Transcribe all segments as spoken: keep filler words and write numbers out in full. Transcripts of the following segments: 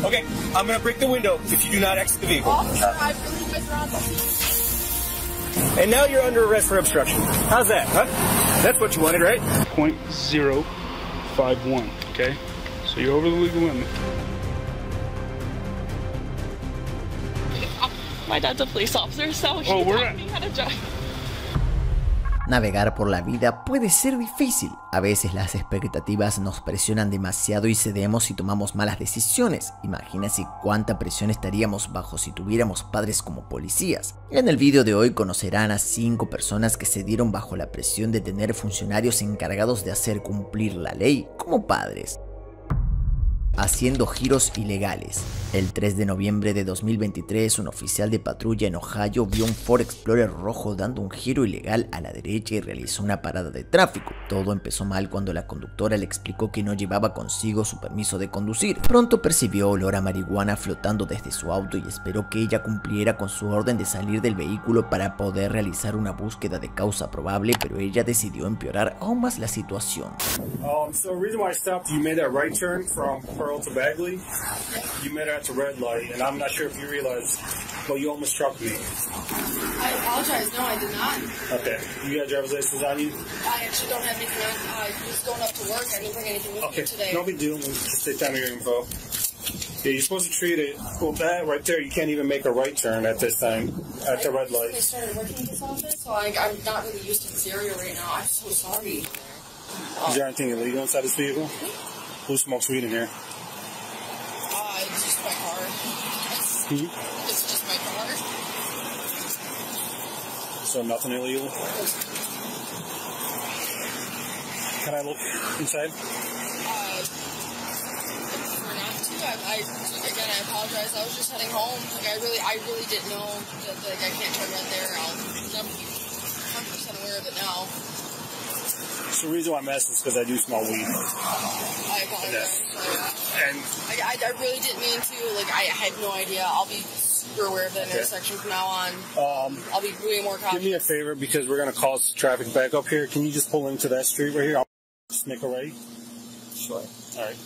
Okay, I'm gonna break the window if you do not exit the vehicle. Officer, I really was around the scene. And now you're under arrest for obstruction. How's that, huh? That's what you wanted, right? point zero five one, okay? So you're over the legal limit. My dad's a police officer, so he Oh, we're taught at- me how to drive. Navegar por la vida puede ser difícil. A veces las expectativas nos presionan demasiado y cedemos y tomamos malas decisiones. Imagínense cuánta presión estaríamos bajo si tuviéramos padres como policías. En el vídeo de hoy conocerán a cinco personas que cedieron bajo la presión de tener funcionarios encargados de hacer cumplir la ley como padres. Haciendo giros ilegales. El tres de noviembre de dos mil veintitrés, un oficial de patrulla en Ohio vio un Ford Explorer rojo dando un giro ilegal a la derecha y realizó una parada de tráfico. Todo empezó mal cuando la conductora le explicó que no llevaba consigo su permiso de conducir. Pronto percibió olor a marihuana flotando desde su auto y esperó que ella cumpliera con su orden de salir del vehículo para poder realizar una búsqueda de causa probable, pero ella decidió empeorar aún más la situación. Um, so the reason why I stopped, you made that right turn from Pearl to Bagley. You made it at the red light, and I'm not sure if you realize, but you almost struck me. I apologize. No, I did not. Okay. You got driver's license on you? I actually don't have anything on. I was going up to work. I didn't bring anything with Okay. me today. No big deal. Just take down your info. Yeah, you're supposed to treat it. Well, that right there, you can't even make a right turn at this time, at the red I light. started working in this office, so I, I'm not really used to this area right now. I'm so sorry. Is there anything illegal inside this vehicle? Who smokes weed in here? Uh, it's just my car. It's, Hmm? it's just my car. So nothing illegal? Can I look inside? Uh, for not to, I, I, again, I apologize. I was just heading home. Like, I really, I really didn't know that, like, I can't turn right there. I'll never be one hundred percent aware of it now. So the reason why I'm asking is because I do smell weed. I apologize. I, And I, I, I really didn't mean to. Like, I had no idea. I'll be super aware of that Okay. intersection from now on. um, I'll be way more cautious. do me a favor, because we're going to cause traffic back up here. Can you just pull into that street right here? I'll just make a right. Sure. All right.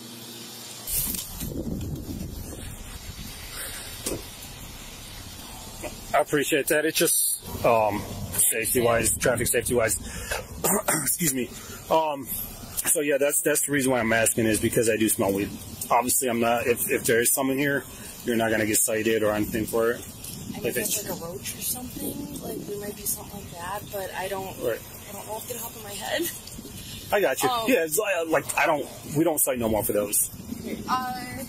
I appreciate that. It's just um, safety-wise, traffic safety-wise. Excuse me. Um, so yeah, that's that's the reason why I'm asking, is because I do smell weed. Obviously, I'm not. If if there is some in here, you're not gonna get cited or anything for it. I Like think it's- it's like a roach or something. Like, there might be something like that, but I don't. Right. I don't know if it'll help in my head. I got you. Um, yeah, it's like, like I don't. We don't cite no more for those. Uh,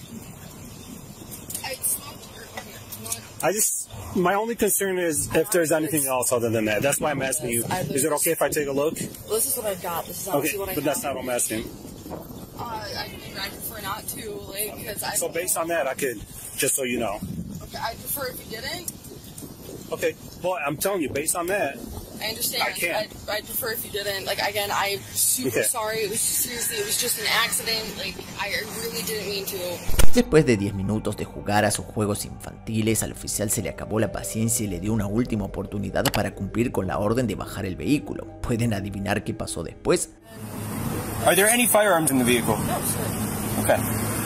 I smoked. Or, okay, you know what? I just. My only concern is if there's anything else other than that. That's why I'm asking you. Is it okay if I take a look? Well, this is what I've got. This is Okay, honestly what I but have. that's not what I'm asking. Uh, I, I prefer not to, like, because I. So based on that, I could, just so you know. Okay, I prefer if you didn't. Okay, well, I'm telling you, based on that, I understand. I can't. I'd, I'd prefer if you didn't. Like, again, I'm super Okay. sorry. It was seriously, it was just an accident. Like, I really didn't mean to. Después de diez minutos de jugar a sus juegos infantiles, al oficial se le acabó la paciencia y le dio una última oportunidad para cumplir con la orden de bajar el vehículo. ¿Pueden adivinar qué pasó después? Are there any firearms in the vehicle? No, sir. Okay.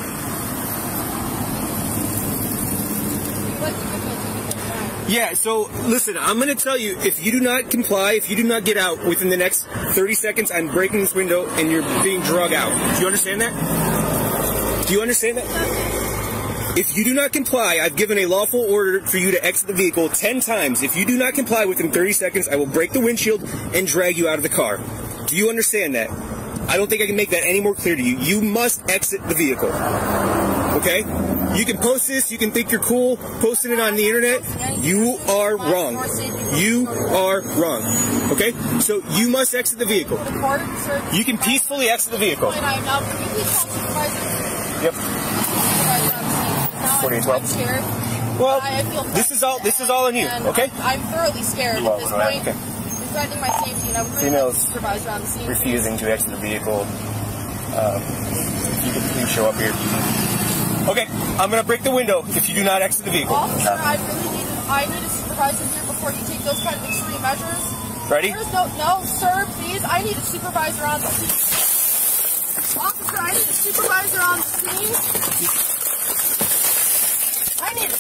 Yeah, so listen, I'm going to tell you, if you do not comply, if you do not get out within the next thirty seconds, I'm breaking this window and you're being drug out. Do you understand that? Do you understand that? If you do not comply, I've given a lawful order for you to exit the vehicle ten times. If you do not comply within thirty seconds, I will break the windshield and drag you out of the car. Do you understand that? I don't think I can make that any more clear to you. You must exit the vehicle. Okay? You can post this, you can think you're cool, posting it on the internet. You are wrong. You are wrong. Okay? So you must exit the vehicle. You can peacefully exit the vehicle. I'm now going to be police supervisor. Yep. forty twelve. I'm scared. Well, I feel this is all this is all on you, and okay? I'm thoroughly scared Well, at this okay. point. It's threatening my safety, and I'm really Females like supervisor on the scene. refusing to exit the vehicle. Um, if you could please show up here. Okay, I'm gonna break the window if you do not exit the vehicle. Officer, I really need a, I need a supervisor here before you take those kind of extreme measures. Ready? There's no, no, sir, please. I need a supervisor on the scene. Officer, I need a supervisor on the scene.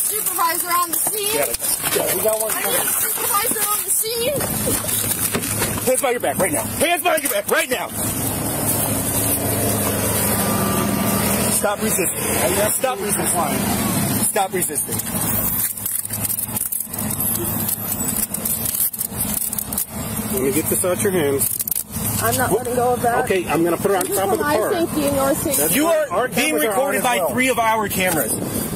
supervisor on the scene. Got it. Got it. We got one. I need a supervisor on the scene. Hands behind your back right now. Hands behind your back right now. Stop resisting. Stop resisting. Stop resisting. Let me get this out your hands. I'm not letting go of that. Okay, I'm going to put it on top of the My car. safety and your safety. You are Our being cameras are recorded on as by well. three of our cameras.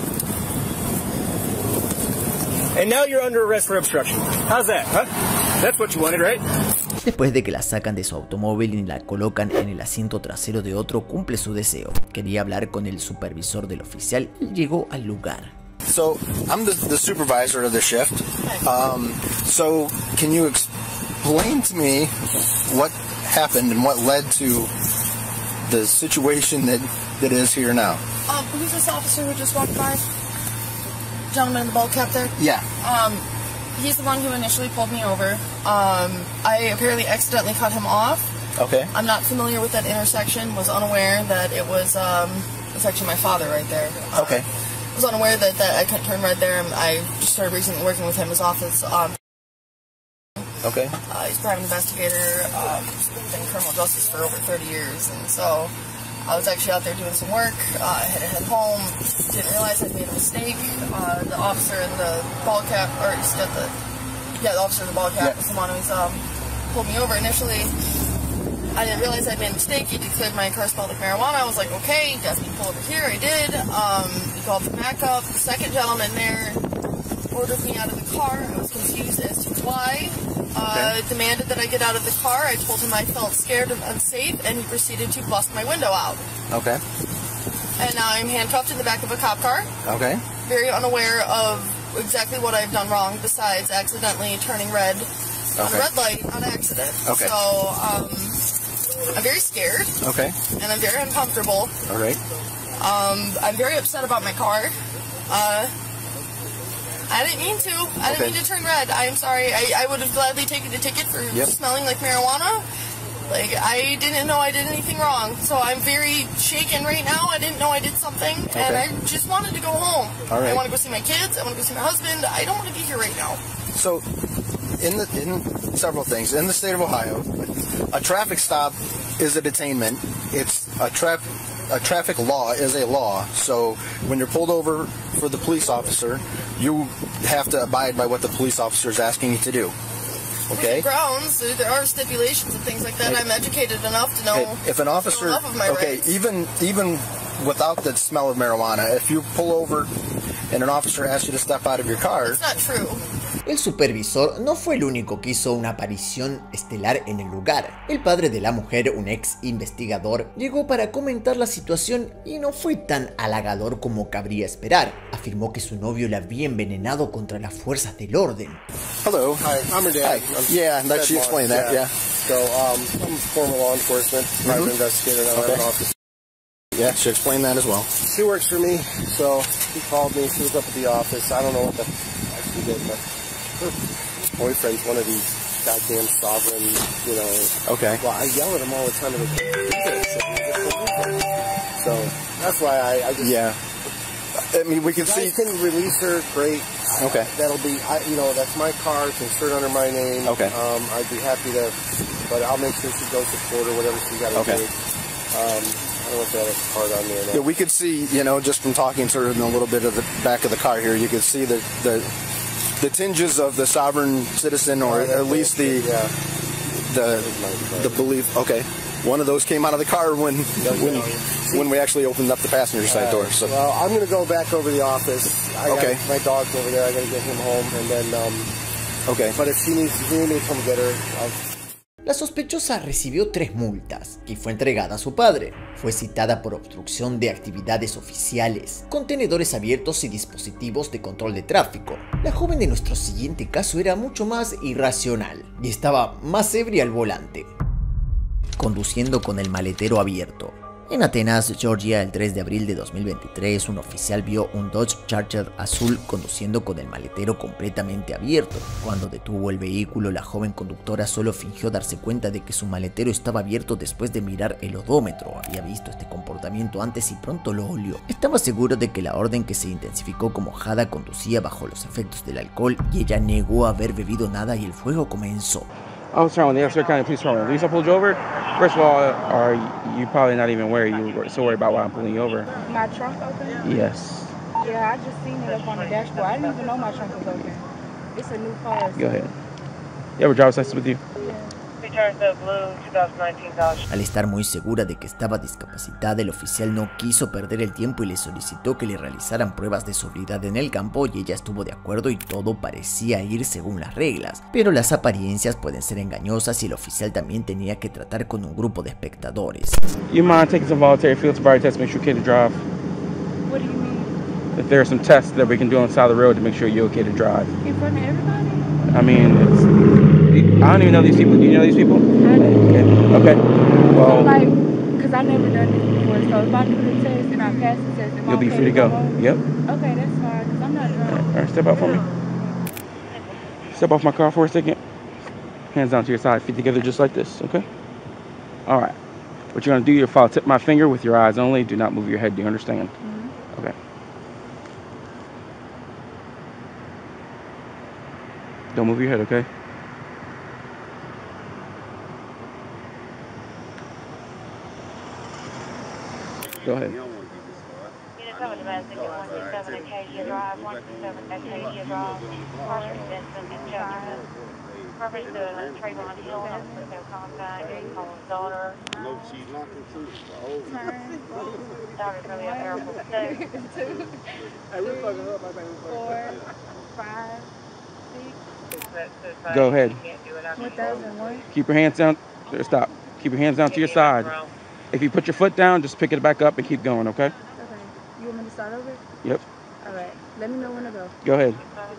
And now you're under arrest for obstruction. How's that, huh? That's what you wanted, right? Después de que la sacan de su automóvil y la colocan en el asiento trasero de otro, cumple su deseo. Quería hablar con el supervisor del oficial y llegó al lugar. So, I'm the, the supervisor of the shift. Um, so, can you explain to me what happened and what led to the situation that, that is here now? Um, who's this officer who just walked by? Gentleman in the bald cap there? Yeah. Um, he's the one who initially pulled me over. Um, I apparently accidentally cut him off. Okay. I'm not familiar with that intersection, was unaware that it was, um, it's actually my father right there. Uh, Okay. I was unaware that, that I couldn't turn right there, and I just started recently working with him in his office. Um, Okay. uh, he's a private investigator, um, he's been in criminal justice for over thirty years, and so I was actually out there doing some work. Uh, I had to head home, didn't realize I'd made a mistake. Uh, the officer in the ball cap, or he's got the, yeah, the officer in the ball cap Yeah. was the one who's um, pulled me over initially. I didn't realize I'd made a mistake. He declared my car smelled like marijuana. I was like, okay, he asked me to pull over here. I did. Um, he called for backup. The second gentleman there ordered me out of the car. I was confused as to why. Uh, Okay. demanded that I get out of the car. I told him I felt scared and unsafe, and he proceeded to bust my window out. Okay. And now I'm handcuffed in the back of a cop car, Okay. very unaware of exactly what I've done wrong, besides accidentally turning red on a Okay. red light on accident. Okay. So, um, I'm very scared, Okay. and I'm very uncomfortable. All right. Um, I'm very upset about my car. Uh, I didn't mean to. I didn't Okay. mean to turn red. I am sorry. I, I would have gladly taken the ticket for Yep. smelling like marijuana. Like, I didn't know I did anything wrong. So I'm very shaken right now. I didn't know I did something. And I just wanted to go home. All right. I want to go see my kids. I want to go see my husband. I don't want to be here right now. So, in the in several things in the state of Ohio, a traffic stop is a detainment. It's a traffic a traffic law is a law. So when you're pulled over for the police officer, you have to abide by what the police officer is asking you to do. Okay. Grounds. There are stipulations and things like that. I'm educated enough to know. If an officer, enough of my okay, rights. even even without the smell of marijuana, if you pull over and an officer asks you to step out of your car, It's not true. El supervisor no fue el único que hizo una aparición estelar en el lugar. El padre de la mujer, un ex investigador, llegó para comentar la situación y no fue tan halagador como cabría esperar. Afirmó que su novio la había envenenado contra las fuerzas del orden. hello. Hi, I'm her dad. Hi. I'm Yeah, that Ted she Vaughn, explained that. Yeah. So, um, I'm former law enforcement, private investigator, now I have an Okay. office. Yeah, she explained that as well. She works for me, so he called me. She was up at the office. I don't know what the heck she did, but her boyfriend's one of these goddamn sovereign, you know. Okay. Well, I yell at him all the time. And they do this, and they just don't do it. So that's why I, I just. Yeah. I mean, we can If see. you guys can release her, great. Okay. That'll be, I, you know, that's my car. It's insured under my name. Okay. Um, I'd be happy to, but I'll make sure she goes to court or whatever she got to Okay. do. Um, I don't know if that has a card on there. Yeah, we could see, you know, just from talking to her in a little bit of the back of the car here, you could see the the, the tinges of the sovereign citizen, or Oh, that at least the yeah. the the belief. Okay, one of those came out of the car when when when we actually opened up the passenger side door. So Well, I'm going to go back over the office. I Okay. got my dog's over there. I got to get him home, and then. Um, okay, but if she needs, if you need me to come get her, I'll. La sospechosa recibió tres multas y fue entregada a su padre. Fue citada por obstrucción de actividades oficiales, contenedores abiertos y dispositivos de control de tráfico. La joven de nuestro siguiente caso era mucho más irracional y estaba más ebria al volante, conduciendo con el maletero abierto. En Atenas, Georgia, el tres de abril de dos mil veintitrés, un oficial vio un Dodge Charger azul conduciendo con el maletero completamente abierto. Cuando detuvo el vehículo, la joven conductora solo fingió darse cuenta de que su maletero estaba abierto después de mirar el odómetro. Había visto este comportamiento antes y pronto lo olió. Estaba seguro de que la orden, que se intensificó como Hada, conducía bajo los efectos del alcohol y ella negó haber bebido nada y el fuego comenzó. I was trying with the Essex County Police Department. The reason I pulled you over, first of all, are you probably not even aware you were so worried about why I'm pulling you over? My trunk open? Yes. Yeah, I just seen it up on the dashboard. I didn't even know my trunk was open. It's a new car. So. Go ahead. You have a driver's license with you? Yeah. Al estar muy segura de que estaba discapacitada, el oficial no quiso perder el tiempo y le solicitó que le realizaran pruebas de sobriedad en el campo, y ella estuvo de acuerdo y todo parecía ir según las reglas. Pero las apariencias pueden ser engañosas y el oficial también tenía que tratar con un grupo de espectadores. You mind taking some voluntary field sobriety tests to make sure you're okay to drive? What do you mean? If there are some tests that we can do on the side of the road to make sure you're okay to drive. In front of everybody? I mean, it's... I don't even know these people. Do you know these people? I do. Okay. Okay. Well, So like, because I never done this before, so if I do the test and I pass the test, am I you'll be okay free to go. home? Yep. Okay, that's fine, because I'm not drunk. All right, step out for me. Step off my car for a second. Hands down to your side, feet together just like this, okay? All right. What you're gonna do, you're follow tip my finger with your eyes only. Do not move your head, do you understand? Mm-hmm. Okay. Don't move your head, okay? Go ahead. Unit seven domestic at one two seven Acadia Drive, one two seven Acadia Drive, Marshall Benson and Jefferson. Reference to Trayvon Hill, with no contact, call his daughter. No, she's not concerned. Daughter's really up there for two. Two, three, four, five, six. Go ahead. one thousand one. Keep your hands down. There, stop. Keep your hands down to your side. If you put your foot down, just pick it back up and keep going, okay? Okay. You want me to start over? Yep. All right. Let me know when to go. Go ahead.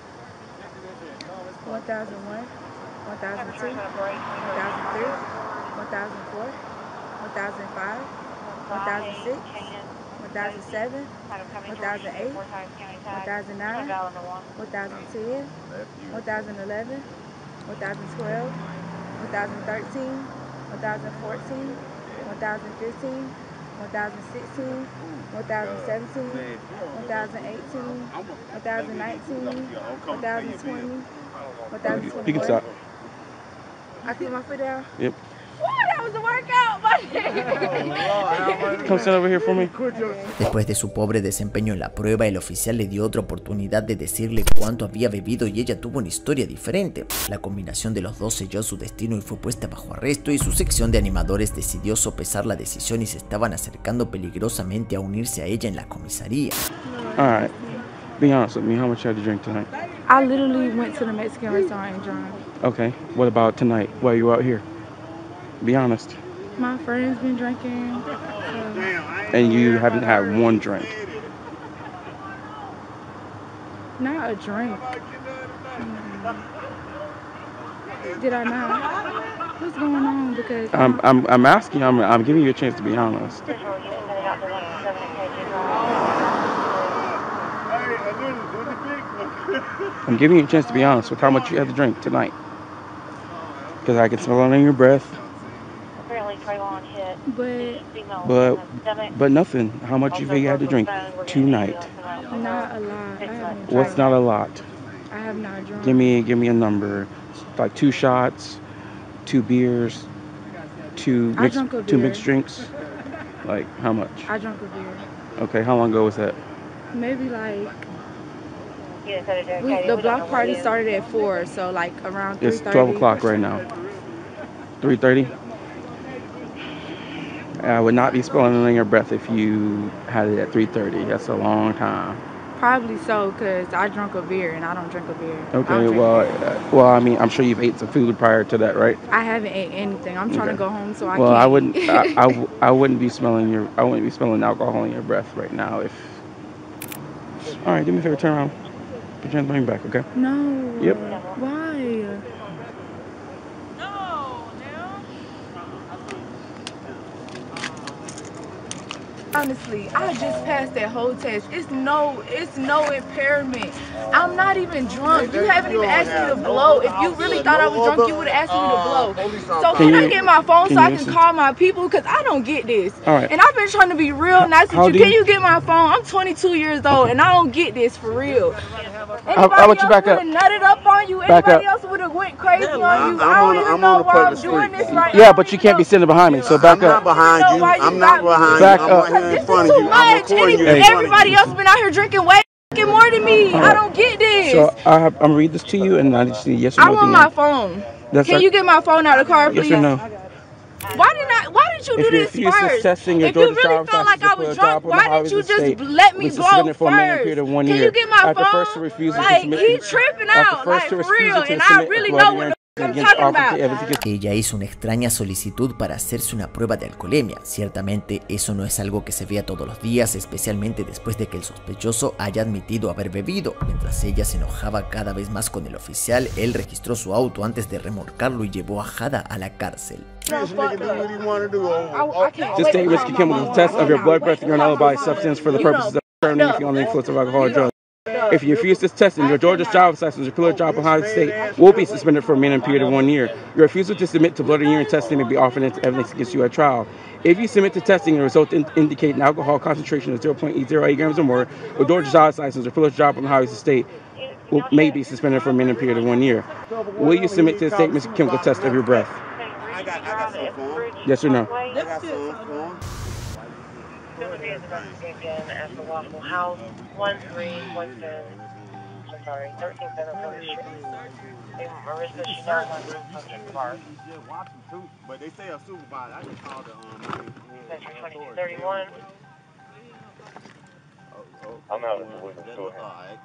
one thousand one, one thousand two, one thousand three, one thousand four, one thousand five, one thousand six, one thousand seven, one thousand eight, one thousand nine, one thousand ten, one thousand eleven, one thousand twelve, one thousand thirteen, one thousand fourteen, one thousand fifteen, one thousand sixteen, one thousand seventeen, one thousand eighteen, one thousand nineteen, one thousand twenty, one thousand twenty-one. You can stop. I put my foot down? Yep. Woo, that was a workout, buddy. Come sit over here for me. Después de su pobre desempeño en la prueba, el oficial le dio otra oportunidad de decirle cuánto había bebido y ella tuvo una historia diferente. La combinación de los dos selló su destino y fue puesta bajo arresto, y su sección de animadores decidió sopesar la decisión y se estaban acercando peligrosamente a unirse a ella en la comisaría. All right. Be honest with me. How much you had to drink tonight? I literally went to the Mexican restaurant and drank. Okay. What about tonight? Why are you out here? Be honest. My friend's been drinking. So. And you haven't had one drink? Not a drink. Mm. Did I not? What's going on? Because I'm I'm I'm asking. I'm I'm giving you a chance to be honest. I'm giving you a chance to be honest with how much you had to drink tonight. Because I can smell it on your breath. But But but nothing. How much you had to drink tonight? not a lot. I haven't What's drank. not a lot? I have not drunk. Give me give me a number. Like two shots, two beers, two I mixed drank a two beer. mixed drinks. Like how much? I drank a beer. Okay, how long ago was that? Maybe like we, the block party started at four, so like around three It's thirty. twelve o'clock right now. three thirty? I would not be spilling it on your breath if you had it at three thirty. That's a long time. Probably so, because I drank a beer and I don't drink a beer. I Okay, don't drink well, beer. uh, well, I mean, I'm sure you've ate some food prior to that, right? I haven't ate anything. I'm trying Okay. to go home, so I Well, can't. I wouldn't, I, I, w- I wouldn't be smelling your, I wouldn't be smelling alcohol in your breath right now if. All right, do me a favor, turn around. Put your hands behind your back, okay? No. Yep. Why? honestly, I just passed that whole test. It's no, it's no impairment. I'm not even drunk. You haven't even asked me to blow. If you really thought I was drunk, you would have asked me to blow. So can, can I get my phone so I can call my people? Because I don't get this. All right. And I've been trying to be real nice with you. Can you get my phone? I'm twenty-two years old and I don't get this for real. Anybody I'll, I'll let you back else up. would have nutted up on you. Back Anybody up. else would have went crazy on you. I'm I don't on- even I'm know on the why part I'm of the doing street. this right Yeah, now. but you can't be sitting behind me, so back I'm not up. behind know you. why you I'm got not me. behind Back you. up. I'm right here in This is front of too you. I'm much. recording you. Any- in front of Everybody you. else been out here drinking way fucking more than me. All I right. don't get this. So I have, I'm gonna read this to you, and I just need a yes or I no. want my phone. That's Can our- you get my phone out of the car, please? Yes or no? Why did I? Why did you If do you this refuse this first? testing, your If you Georgia really driver's felt like license I will put was a job drunk, on the why highways didn't you of the just state. let me We go suspended for a minimum first? period of one Can year. you get my After phone? first refusal to Like submit- he tripping After out, first like for refusal real, to and I submit really blood know urine what I'm against talking officer about. evidence. Ella hizo una extraña solicitud para hacerse una prueba de alcoholemia. Ciertamente eso no es algo que se vea todos los días, especialmente después de que el sospechoso haya admitido haber bebido. Mientras ella se enojaba cada vez más con el oficial, él registró su auto antes de remolcarlo y llevó a Jada a la cárcel. This nigga do what he wanna do. I, I can't This wait state to risky call chemical my test mom. of your blood, breath, Wait urine, to all call body my substance for the mom. purposes of determining if you're under the influence of alcohol or drugs. If you refuse this test, then your Georgia driver's license or pillar job in Ohio State will be suspended for a minimum period of one year. Your refusal to submit to blood and urine testing may be offered into evidence against you at trial. If you submit to testing and the result in indicate an alcohol concentration of zero point zero eight grams or more, your Georgia driver's license or pillar job in Ohio State will, may be suspended for a minimum period of one year. Will you submit to the state chemical test of your breath? I got, I got some for him. Yes or no? I got some for him. Again at the Waffle House, one three one seven. I'm sorry, thirteen seven Florida Street. Hey, Marissa, she knows I'm from the park. But they say a supervisor. I can call the um. Century twenty-two thirty-one. I'm not in the window. All right.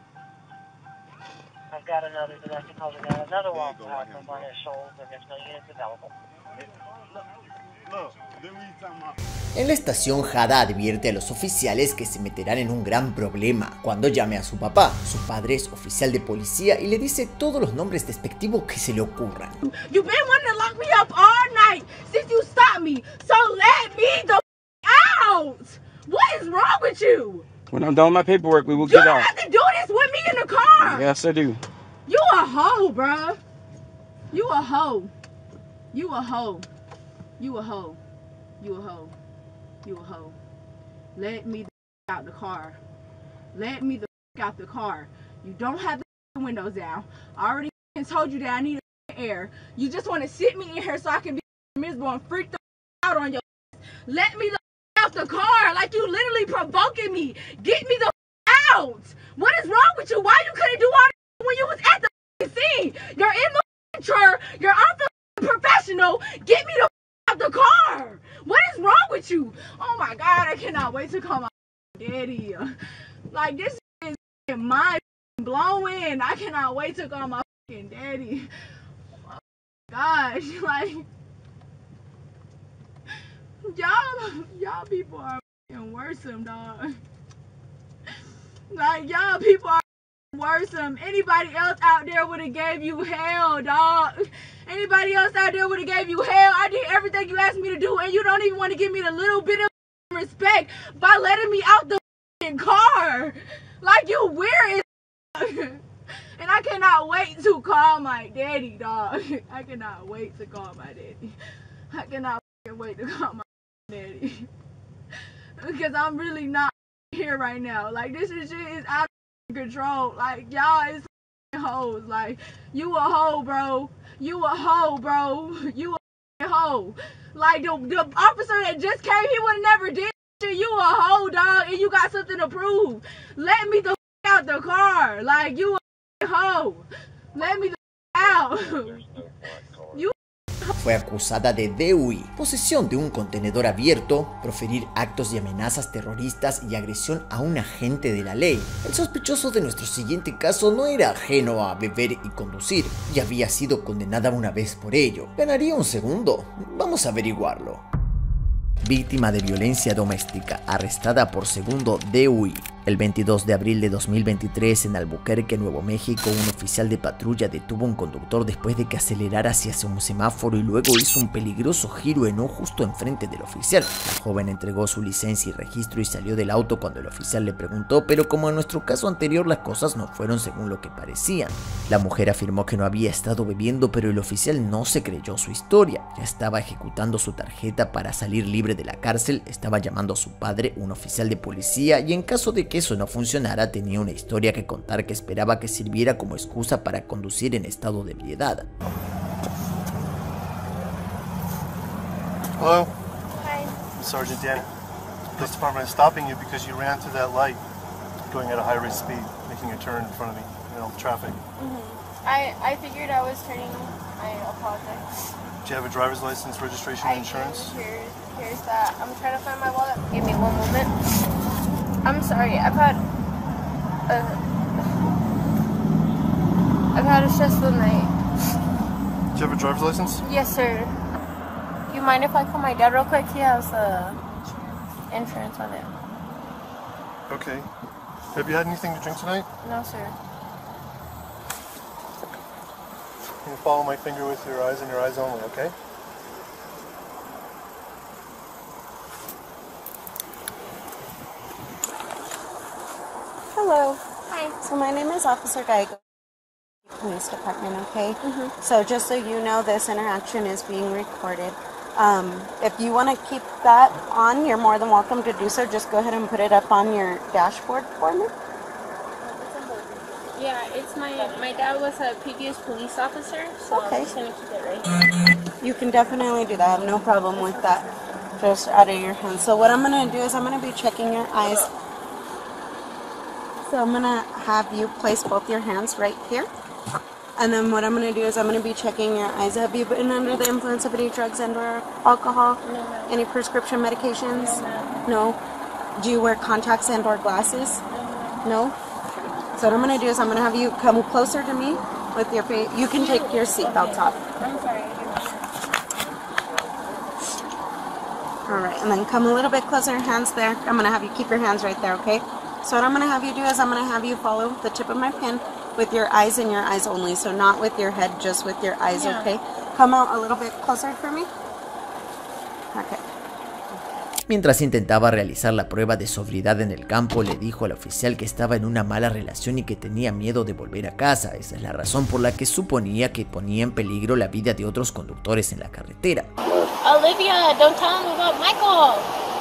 I've got another domestic call to another Waffle House on Barnett Shoals, and there's no units available. Look, then we talking about. En la estación, Jada advierte a los oficiales que se meterán en un gran problema cuando llame a su papá. Su padre es oficial de policía y le dice todos los nombres despectivos que se le ocurran. You've been wanting to lock me up all night since you stopped me, so let me the out. What is wrong with you? When I'm done with my paperwork, we will You get don't out. have to do this with me in the car. Yes, I do. You a hoe, bruh. You a hoe. You a hoe. You a hoe. You a hoe. You a hoe. Let me the out the car. Let me the out the car. You don't have the windows down. I already told you that I need air. You just want to sit me in here so I can be miserable and freak the out on your. Let me the out the car. Like you literally provoking me. Get me the out. What is wrong with you? Why you couldn't do all this when you was at the scene? You're in the truck. You're off the professional. Get me the out the car. What is wrong with you? Oh my God, I cannot wait to call my daddy. Like this is mind blowing. I cannot wait to call my fucking daddy. Oh my gosh, like y'all, y'all people are fucking worrisome, dog. Like y'all people are worrisome. Anybody else out there would have gave you hell, dog. Anybody else out there would have gave you hell. I did everything you asked me to do, and you don't even want to give me the little bit of respect by letting me out the car. Like you weird as and I cannot wait to call my daddy, dog. I cannot wait to call my daddy. I cannot wait to call my daddy. Because I'm really not here right now. Like this is shit is out of control. Like y'all is hoes. Like you a hoe, bro. You a hoe, bro. You a hoe. Like the, the officer that just came, he would have never did shit. You a hoe, dog, and you got something to prove. Let me the out the car. Like you a hoe. Let me the out. You Fue acusada de D U I, posesión de un contenedor abierto, proferir actos y amenazas terroristas y agresión a un agente de la ley. El sospechoso de nuestro siguiente caso no era ajeno a beber y conducir, y había sido condenada una vez por ello. ¿Ganaría un segundo? Vamos a averiguarlo. Víctima de violencia doméstica, arrestada por segundo D U I. El veintidós de abril de dos mil veintitrés, en Albuquerque, Nuevo México, un oficial de patrulla detuvo a un conductor después de que acelerara hacia un semáforo y luego hizo un peligroso giro en U justo enfrente del oficial. La joven entregó su licencia y registro y salió del auto cuando el oficial le preguntó, pero como en nuestro caso anterior las cosas no fueron según lo que parecían. La mujer afirmó que no había estado bebiendo, pero el oficial no se creyó su historia. Ya estaba ejecutando su tarjeta para salir libre de la cárcel, estaba llamando a su padre, un oficial de policía, y en caso de que eso no funcionara tenía una historia que contar que esperaba que sirviera como excusa para conducir en estado de ebriedad. Hello? Hi. Sergeant Dan. Police department is stopping you because you ran through that light going at a high rate speed, making a turn in front of me, you know, traffic. Mm-hmm. I, I figured I was turning. I apologize. Do you have a driver's license, registration, I and insurance? do. Here, here's that. I'm trying to find my wallet. Give me one moment. I'm sorry. I've had a, I've had a stressful night. Do you have a driver's license? Yes, sir. You mind if I call my dad real quick? He has uh, insurance on it. Okay. Have you had anything to drink tonight? No, sir. You follow my finger with your eyes and your eyes only, okay? Hello. Hi. So my name is Officer Geigo, Police Department, okay? Mm-hmm. So just so you know, this interaction is being recorded. Um, if you want to keep that on, you're more than welcome to do so. Just go ahead and put it up on your dashboard for me. Yeah, it's my my dad was a previous police officer, so Okay. I'm just gonna keep it right. You can definitely do that. I have no problem with that. Just out of your hands. So what I'm going to do is I'm going to be checking your eyes. So I'm going to have you place both your hands right here. And then what I'm going to do is I'm going to be checking your eyes. Have you been under the influence of any drugs and or alcohol? No. Any prescription medications? No. Do you wear contacts and or glasses? No. So what I'm going to do is I'm going to have you come closer to me with your face. You can take your seatbelt off. I'm sorry. All right, and then come a little bit closer, hands there. I'm going to have you keep your hands right there, okay? So what I'm going to have you do is I'm going to have you follow the tip of my pen with your eyes and your eyes only. So not with your head, just with your eyes, Yeah. okay? Come out a little bit closer for me. Okay. Mientras intentaba realizar la prueba de sobriedad en el campo, le dijo al oficial que estaba en una mala relación y que tenía miedo de volver a casa. Esa es la razón por la que suponía que ponía en peligro la vida de otros conductores en la carretera. Olivia, don't tell him about Michael.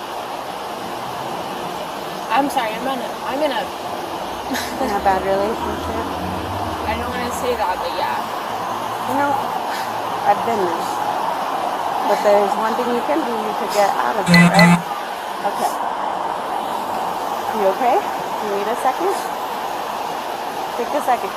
I'm sorry, I'm in a, I'm in a, In a bad relationship. I don't want to say that, but yeah. You know, I've been there. But there's one thing you can do, you could get out of it, right? Okay. You okay? You need a second? Take a second.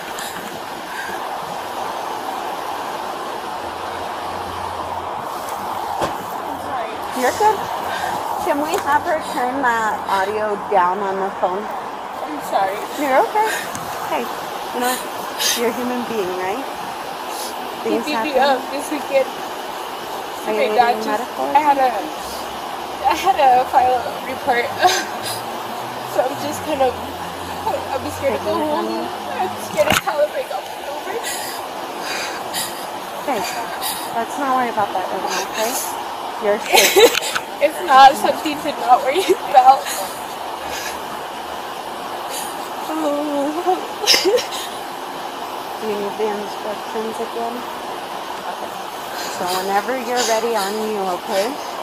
I'm sorry. You're good. Can we have her turn that audio down on the phone? I'm sorry. You're okay. Hey, you know what? You're a human being, right? He Things beat me happen. up this weekend. Are you My dad needing just, medical? I had a, I had a file a report. So I'm just kind of, I'm scared to go home. I'm scared to tell him I got pulled over. Okay, let's not worry about that right now, okay? You're safe. It's not something to not worry about. Do you need the instructions again? Okay. So whenever you're ready, on you, okay?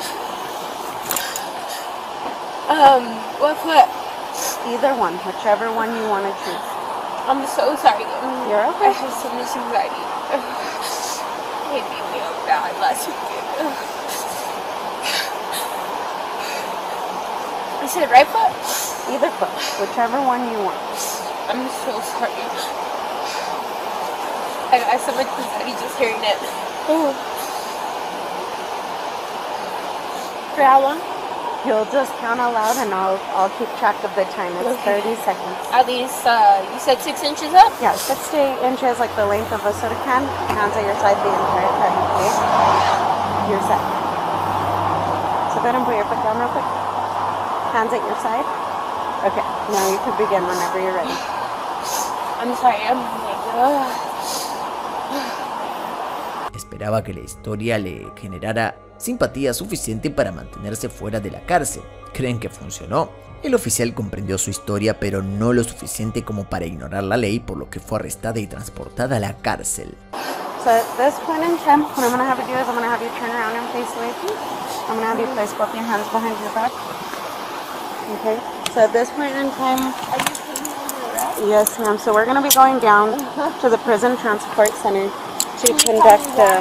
Um, what foot? Either one, whichever one you want to choose. I'm so sorry. Um, You're okay. I have so much anxiety. He beat me up bad last weekend. I said right foot? Either foot, whichever one you want. I'm so sorry. I got so much anxiety just hearing it. For how long? You'll just count aloud and I'll I'll keep track of the time. It's Okay. thirty seconds. At least, uh, you said six inches up? Yeah, six to eight inches, like the length of a soda can. Hands at your side the entire time, okay? You're set. So go ahead and put your foot down real quick. Hands at your side. Okay. Now you can begin whenever you're ready. I'm sorry, I'm like, ugh. Esperaba que la historia le generara simpatía suficiente para mantenerse fuera de la cárcel. ¿Creen que funcionó? El oficial comprendió su historia, pero no lo suficiente como para ignorar la ley, por lo que fue arrestada y transportada a la cárcel. So at this point in time, what I'm going to have you do is I'm going to have you turn around and face away from me. I'm going to have you place both your hands behind your back. Okay. So at this point in time, Are you putting me under arrest? yes, ma'am. So we're going to be going down to the Prison Transport Center to conduct um,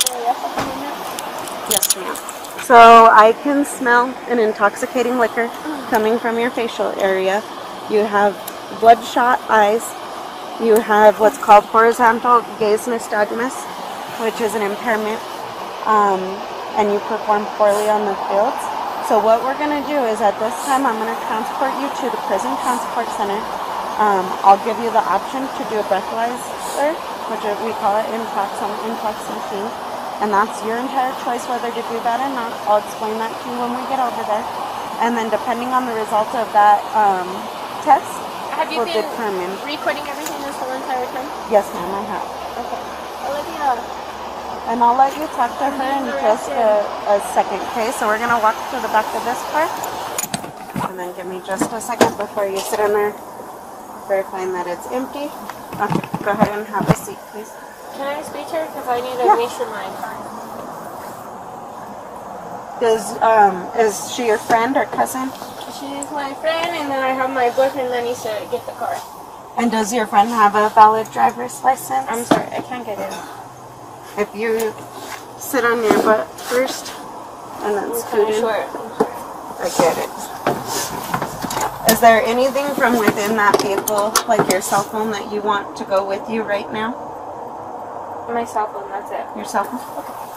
yes, ma'am. So I can smell an intoxicating liquor coming from your facial area. You have bloodshot eyes. You have what's called horizontal gaze nystagmus, which is an impairment, um, and you perform poorly on the fields. So what we're going to do is at this time I'm going to transport you to the Prison Transport Center. Um, I'll give you the option to do a breathalyzer, which we call it intox on intox machine. And that's your entire choice whether to do that or not. I'll explain that to you when we get over there. And then depending on the results of that um, test, Have you will been determine. recording everything this whole entire time? Yes, ma'am, I have. Okay. Olivia. And I'll let you talk to her in just a, a second, okay? So we're going to walk to the back of this car. And then give me just a second before you sit in there, verifying that it's empty. Okay, go ahead and have a seat, please. Can I speak to her? Because I need to Yeah. make sure my car. Does, um, is she your friend or cousin? She's my friend, and then I have my boyfriend that needs to get the car. And does your friend have a valid driver's license? I'm sorry, I can't get in. If you sit on your butt first and then I'm scoot in. short. I get it. Is there anything from within that vehicle, like your cell phone, that you want to go with you right now? My cell phone, that's it. Your cell phone?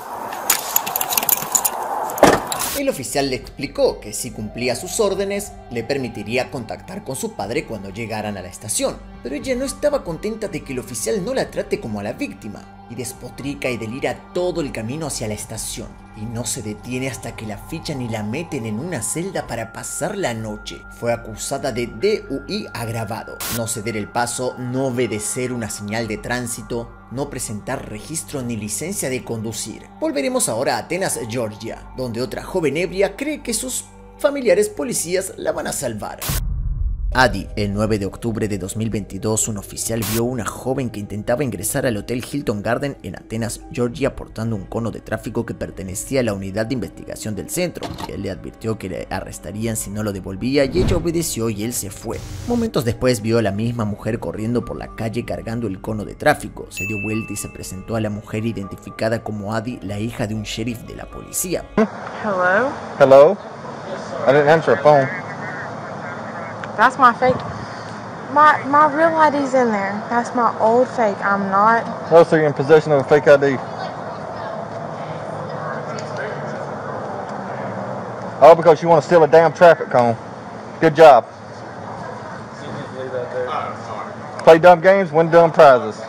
El oficial le explicó que si cumplía sus órdenes, le permitiría contactar con su padre cuando llegaran a la estación, pero ella no estaba contenta de que el oficial no la trate como a la víctima, y despotrica y delira todo el camino hacia la estación, y no se detiene hasta que la fichan y la meten en una celda para pasar la noche. Fue acusada de D U I agravado, no ceder el paso, no obedecer una señal de tránsito, no presentar registro ni licencia de conducir. Volveremos ahora a Atenas, Georgia, donde otra joven ebria cree que sus familiares policías la van a salvar. Adi, el nueve de octubre de dos mil veintidós, un oficial vio a una joven que intentaba ingresar al Hotel Hilton Garden en Atenas, Georgia, portando un cono de tráfico que pertenecía a la unidad de investigación del centro. Él le advirtió que le arrestarían si no lo devolvía y ella obedeció y él se fue. Momentos después vio a la misma mujer corriendo por la calle cargando el cono de tráfico. Se dio vuelta y se presentó a la mujer identificada como Adi, la hija de un sheriff de la policía. Hello? Hello? I didn't answer a phone. That's my fake. My my real I D's in there. That's my old fake. I'm not. No, so you're in possession of a fake I D. All because you want to steal a damn traffic cone. Good job. Play dumb games, win dumb prizes.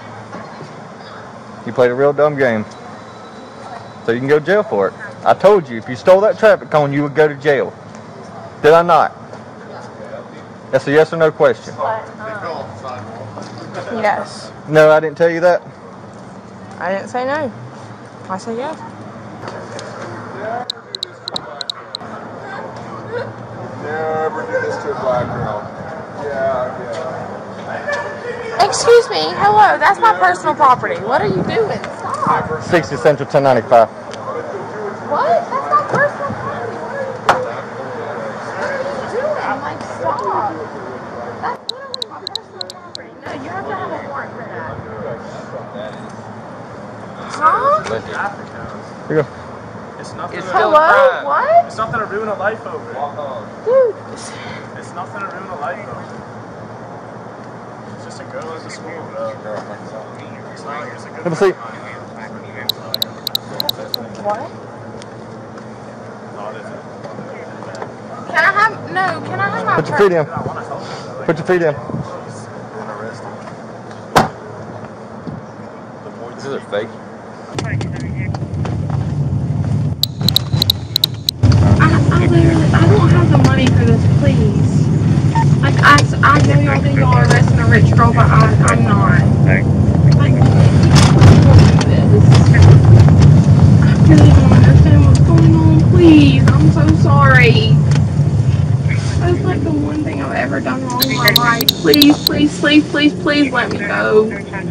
You played a real dumb game. So you can go to jail for it. I told you, if you stole that traffic cone, you would go to jail. Did I not? That's a yes or no question. Yes. No, I didn't tell you that. I didn't say no. I said yes. Never do this to a black girl. Yeah, yeah. Excuse me. Hello. That's my personal property. What are you doing? Stop. sixty Central ten ninety-five. What? That's my personal property. What are you doing? Like, stop. That's literally my personal property. No, you have to have a warrant for that. Huh? Here you go. It's nothing It's to hello? ruin What? It's nothing to ruin a life over. Dude. It's nothing to ruin a life over. It's just a girl as a school. It's not, it's a good Have a seat. What? Can I have, no, can I have my Put your feet in. Put your feet in. This is fake. I, I literally, I don't have the money for this, please. Like, I know y'all think y'all are arresting a rich girl, but I, I'm not. Like, don't do this. I really don't understand what's going on. Please, I'm so sorry. That's like the one thing I've ever done wrong in my life. Please, please, please, please, please let me go.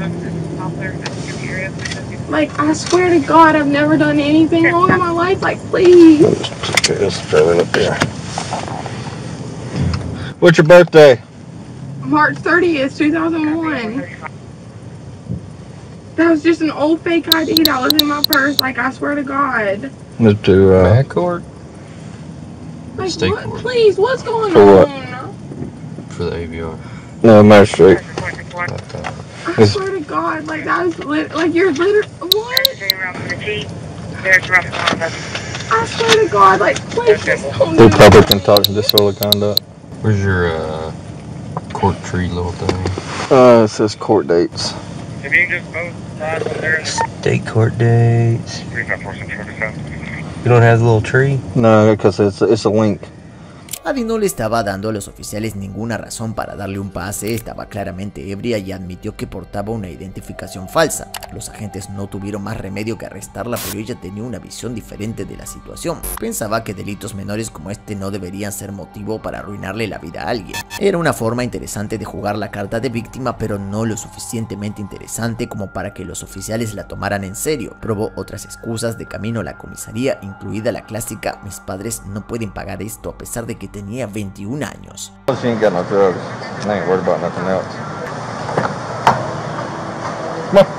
Like, I swear to God, I've never done anything wrong in my life. Like, please. Okay, let's throw it up there. What's your birthday? March thirtieth, two thousand one. That was just an old fake I D that was in my purse. Like, I swear to God. Let's do, uh... Mag court? Like, State what? court. Please, what's going For on? what? For the A V R. No, magistrate. I swear to God, like, that was lit. Like, you're literally. What? I swear to God, like, please just don't do Republican talks disorderly conduct. Where's your, uh, court tree little thing? Uh, it says court dates. If you just both sides up there. State court dates. You don't have the little tree? No, because it's, it's a link. Abby no le estaba dando a los oficiales ninguna razón para darle un pase, estaba claramente ebria y admitió que portaba una identificación falsa. Los agentes no tuvieron más remedio que arrestarla, pero ella tenía una visión diferente de la situación. Pensaba que delitos menores como este no deberían ser motivo para arruinarle la vida a alguien. Era una forma interesante de jugar la carta de víctima, pero no lo suficientemente interesante como para que los oficiales la tomaran en serio. Probó otras excusas de camino a la comisaría, incluida la clásica: mis padres no pueden pagar esto a pesar de que tenía veintiún años. She ain't got no drugs. I ain't worried about nothing else. Come on.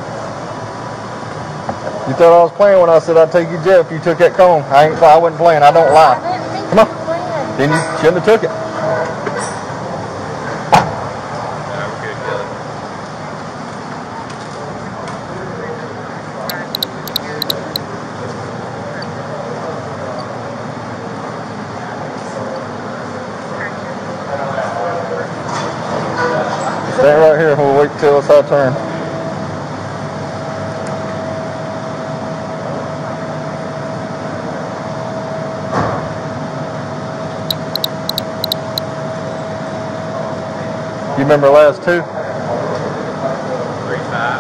You thought I was playing when I said I'd take you to jail if you took that cone. I ain't. I wasn't playing. I don't lie. Come on. Then you shouldn't have took it. Stay right here, we'll wait till it's our turn. You remember last two? Three five.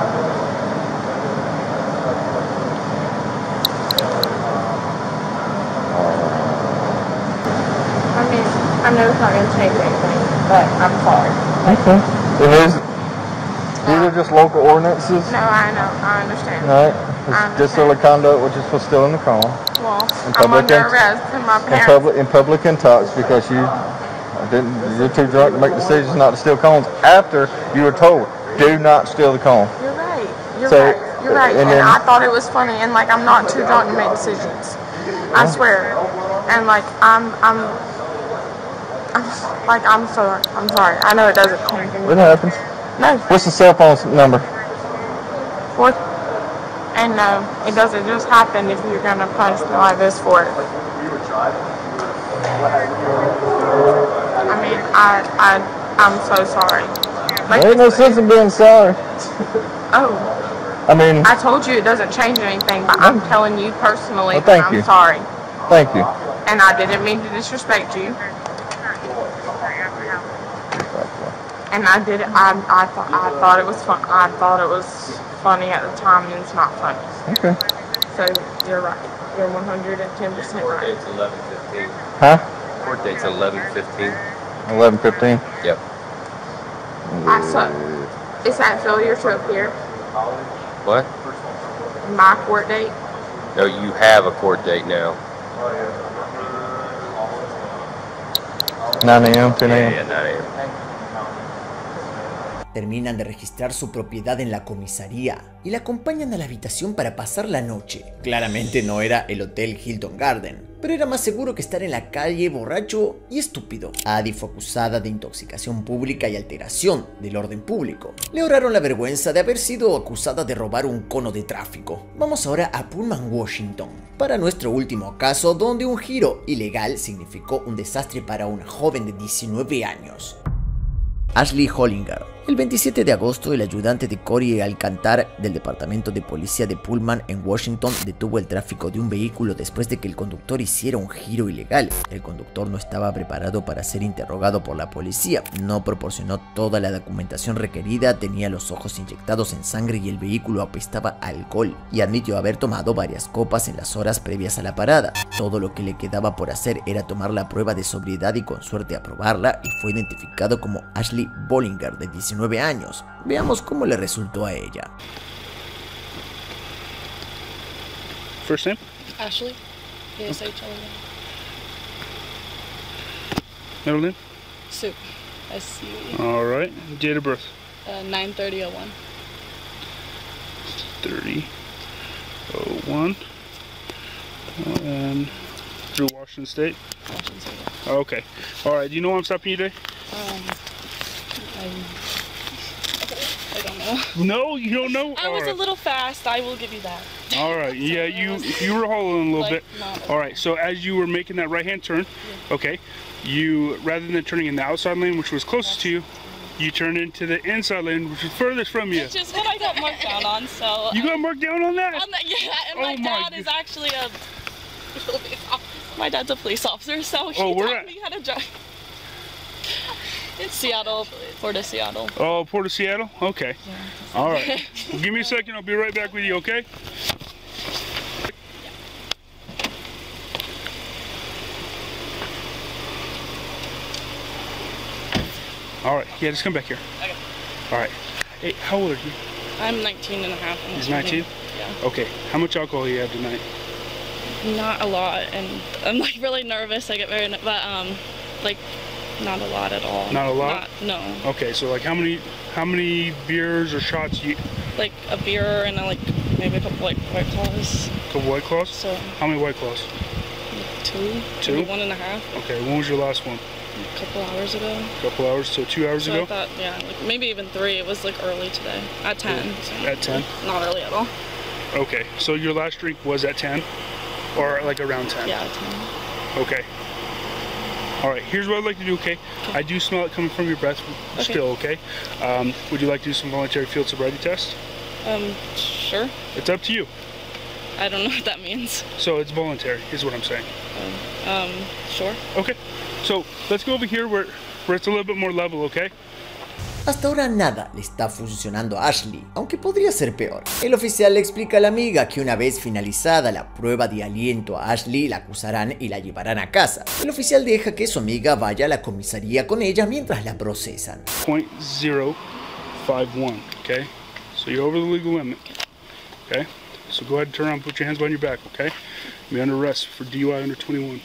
I mean, I know it's not going to change anything, but I'm sorry. Okay. It is. These are just local ordinances. No, I know. I understand. Right. I It's disorderly conduct, which is for stealing the car. Well, In I'm public under and- arrest, and my In parents. public, in public intox because you didn't. You're too drunk to make decisions not to steal cones after you were told, do not steal the cone. You're right. You're So, right. You're right. and And, then- I thought it was funny, and like I'm not too drunk to make decisions. I swear. And like I'm, I'm, I'm like I'm sorry. I'm sorry. I know it doesn't change anything. What happens? No. What's the cell phone number? Fourth. And no, it doesn't just happen if you're gonna punish me like this for it. I mean, I, I, I'm so sorry. Like, There ain't no sense in being sorry. oh, I mean, I told you it doesn't change anything, but I'm telling you personally Well, that thank I'm you. sorry. thank you. And I didn't mean to disrespect you. And I did. I, I thought. I thought it was fun. I thought it was funny at the time, and it's not funny. Okay. So you're right. You're one hundred ten percent Court right. date's eleven fifteen. Huh? Court date's eleven fifteen. eleven fifteen. Yep. I suck. Is that failure to appear? What? My court date? No, you have a court date now. nine a m, ten a m. Yeah, yeah, nine a m. Terminan de registrar su propiedad en la comisaría y la acompañan a la habitación para pasar la noche. Claramente no era el Hotel Hilton Garden, pero era más seguro que estar en la calle borracho y estúpido. Addie fue acusada de intoxicación pública y alteración del orden público. Le ahorraron la vergüenza de haber sido acusada de robar un cono de tráfico. Vamos ahora a Pullman, Washington, para nuestro último caso donde un giro ilegal significó un desastre para una joven de diecinueve años. Ashley Hollinger El veintisiete de agosto, el ayudante de Corey Alcantar del Departamento de Policía de Pullman en Washington detuvo el tráfico de un vehículo después de que el conductor hiciera un giro ilegal. El conductor no estaba preparado para ser interrogado por la policía, no proporcionó toda la documentación requerida, tenía los ojos inyectados en sangre y el vehículo apestaba a alcohol, y admitió haber tomado varias copas en las horas previas a la parada. Todo lo que le quedaba por hacer era tomar la prueba de sobriedad y con suerte aprobarla, y fue identificado como Ashley Bollinger, de diecinueve años. Veamos cómo le resultó a ella. First name? Ashley. A S H L E Y. Middle name? Sue. S U E. All right. Date of birth? Uh, nine thirty oh one. thirty oh one. And through Washington State? Washington State. Okay. All right. Do you know why I'm stopping you today? Um, I, I don't know. No, you don't know? I All was right. a little fast, I will give you that. All right. Yeah, you you were hauling a little Like, bit. not- All right. So as you were making that right-hand turn, okay, you rather than turning in the outside lane, which was closest to you, you turned into the inside lane, which was furthest from you. Which is what I got marked down on, so. You got marked down on that? On that, yeah, and Oh my my dad is actually a. My dad's a police officer, so he Oh, where taught at? me how to drive. It's Seattle, Port of Seattle. Oh, Port of Seattle? Okay. All right. Well, give me a second. I'll be right back with you, okay? All right. Yeah, just come back here. Okay. All right. Hey, how old are you? I'm nineteen and a half. He's nineteen? Yeah. Okay. How much alcohol do you have tonight? Not a lot, and I'm like really nervous. I get very, ner- but um, like, not a lot at all. Not a lot? Not, no. Okay, so like how many how many beers or shots you Like a beer and a, like maybe a couple like White Claws. couple White Claws? So How many White Claws? two, Two? maybe one and a half. Okay, when was your last one? A couple hours ago. A couple hours, so two hours So ago? I thought, yeah, like maybe even three. It was like early today at ten. So At ten? Not early at all. Okay, so your last drink was at ten? Or like around ten? Yeah, at ten. Okay. All right, here's what I'd like to do, okay? I do smell it coming from your breath Okay. still, okay? Um, would you like to do some voluntary field sobriety test? Um, sure. It's up to you. I don't know what that means. So it's voluntary, is what I'm saying. Um, sure. Okay, so let's go over here where, where it's a little bit more level, okay? Hasta ahora nada le está funcionando a Ashley, aunque podría ser peor. El oficial le explica a la amiga que una vez finalizada la prueba de aliento a Ashley, la acusarán y la llevarán a casa. El oficial deja que su amiga vaya a la comisaría con ella mientras la procesan. point zero five one, okay? So you're over the legal limit, okay? So go ahead and turn around and put your hands behind your back, okay? You're under arrest for D U I under twenty-one.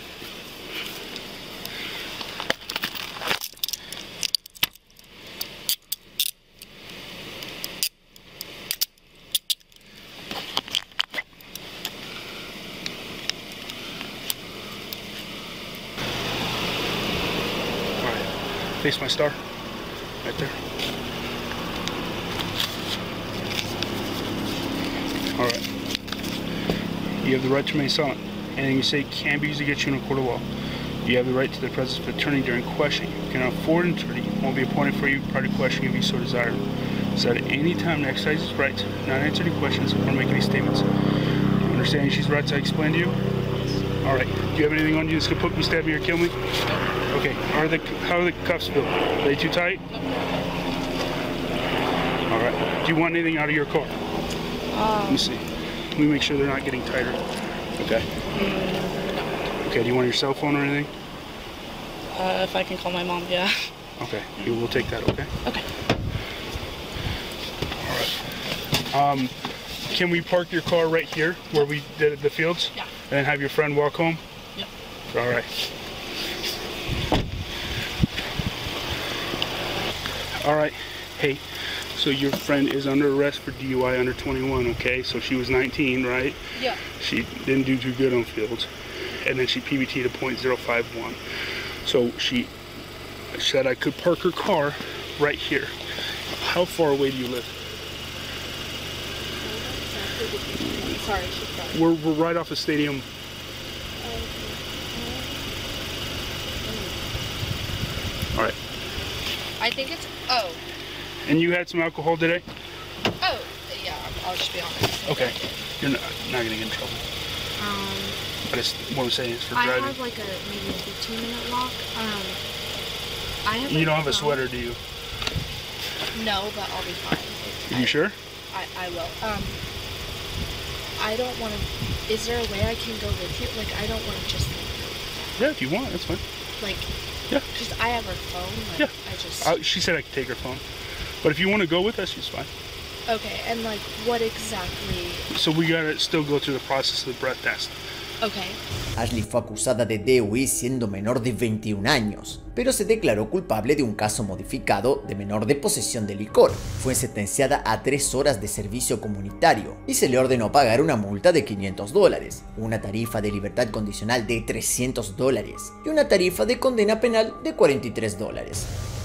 All right, face my star, right there. All right. You have the right to remain silent. Anything you say can be used against you in a court of law. You have the right to the presence of an attorney during questioning. You cannot afford an attorney. Won't be appointed for you prior to questioning if you so desire. So at any time to exercise his right, not answer any questions or make any statements. You understand she's rights I explained to you? All right. Do you have anything on you that's gonna put me, stab me, or kill me? Okay. Are the how are the cuffs feel? Are they too tight? All right. Do you want anything out of your car? Let me see. Let me make sure they're not getting tighter. Okay. Okay, do you want your cell phone or anything? Uh, if I can call my mom, yeah. Okay, we will take that, okay? Okay. All right. Um, can we park your car right here where we did the fields? Yeah. And then have your friend walk home? Yep. All right. All right. Hey, so your friend is under arrest for D U I under twenty-one, okay? So she was nineteen, right? Yeah. She didn't do too good on fields. And then she P B T'd a point zero five one. So she said I could park her car right here. How far away do you live? Sorry, she's sorry. We're, we're right off the stadium. All right. I think it's, oh, And you had some alcohol today? Oh, yeah, I'll just be honest. Okay. You're not, not going to get in trouble. Um, But it's, what I'm saying is for I driving. have like a maybe a fifteen minute walk. Um, I have. You like, don't have a phone. sweater, do you? No, but I'll be fine. Are you sure? I, I will. Um, I don't want to. Is there a way I can go with you? Like, I don't want to just. Yeah, if you want, that's fine. Like. Yeah. Just I have her phone. Like, Yeah. I just. Uh, she said I could take her phone. But if you want to go with us, she's fine. Okay, and like, what exactly? So we gotta still go through the process of the breath test. Okay. Ashley fue acusada de D U I siendo menor de veintiún años, pero se declaró culpable de un caso modificado de menor de posesión de licor. Fue sentenciada a tres horas de servicio comunitario y se le ordenó pagar una multa de quinientos dólares, una tarifa de libertad condicional de trescientos dólares y una tarifa de condena penal de cuarenta y tres dólares.